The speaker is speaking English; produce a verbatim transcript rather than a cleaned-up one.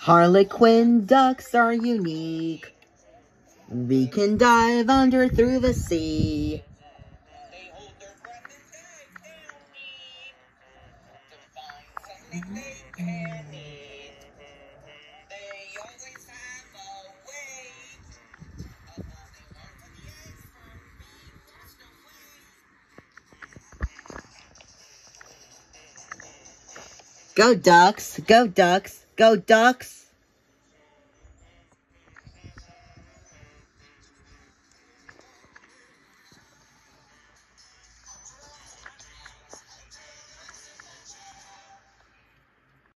Harlequin ducks are unique. We can dive under through the sea. They hold their breath and dive down deep to find something they can eat. They always have a way of holding on to the eggs from being cast away. Go ducks, go ducks, go ducks.